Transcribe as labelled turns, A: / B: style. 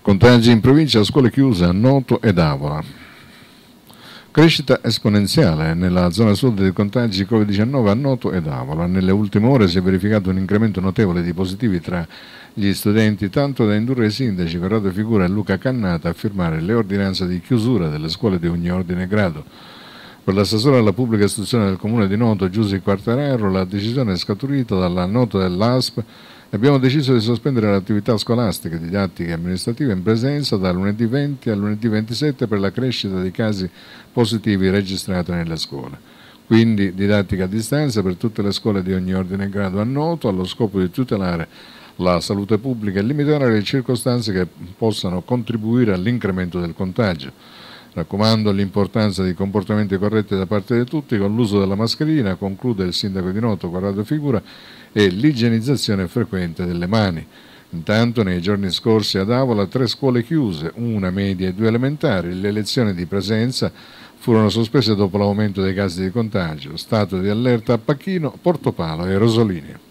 A: Contagi in provincia, scuole chiuse a Noto ed Avola. Crescita esponenziale nella zona sud dei contagi Covid-19 a Noto ed Avola. Nelle ultime ore si è verificato un incremento notevole di positivi tra gli studenti, tanto da indurre i sindaci Corrado Figura e Luca Cannata a firmare le ordinanze di chiusura delle scuole di ogni ordine e grado. Per l'assessore alla pubblica istruzione del comune di Noto, Giusy Quartararo, la decisione è scaturita dalla nota dell'ASP. Abbiamo deciso di sospendere le attività scolastiche, didattiche e amministrative in presenza da lunedì 20 al lunedì 27 per la crescita dei casi positivi registrati nelle scuole. Quindi didattica a distanza per tutte le scuole di ogni ordine e grado a Noto, allo scopo di tutelare la salute pubblica e limitare le circostanze che possano contribuire all'incremento del contagio. Raccomando l'importanza di comportamenti corretti da parte di tutti con l'uso della mascherina, conclude il sindaco di Noto Corrado Figura, e l'igienizzazione frequente delle mani. Intanto nei giorni scorsi ad Avola 3 scuole chiuse, una media e 2 elementari. Le lezioni di presenza furono sospese dopo l'aumento dei casi di contagio. Stato di allerta a Pachino, Portopalo e Rosolini.